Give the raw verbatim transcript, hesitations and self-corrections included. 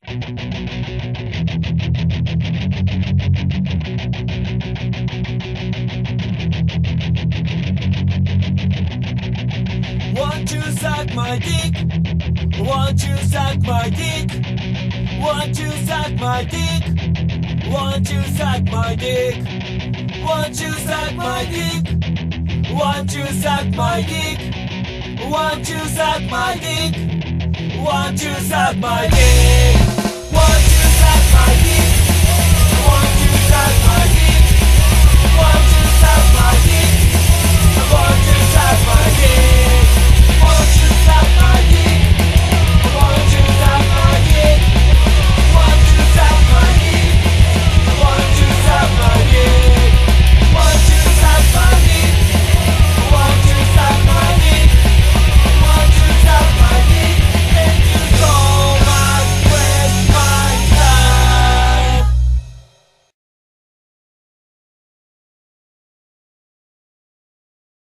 Want to suck my dick? Want to suck my dick? Want to suck my dick? Want to suck my dick? Want to suck my dick? Want to suck my dick? Want to suck my dick? Want to suck my dick? Want to suck my dick? Want to suck my dick? Want to suck my dick? Want to suck my dick?